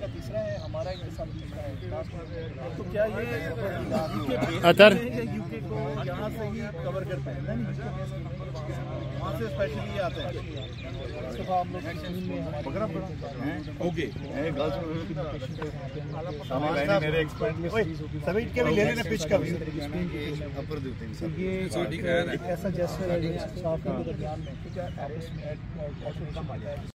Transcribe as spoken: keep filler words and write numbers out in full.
का तीसरा है, हमारा एक साल तीसरा है। तो क्या ये अतर यूके को यहाँ से ही कवर करते हैं, वहाँ से स्पेशली आते हैं। इस दफा हम लोग ओके मेरे एक्सपर्ट समिट के भी ले लेना, पिच का भी ये ऐसा जैसे साफ के दरमियान में आपस में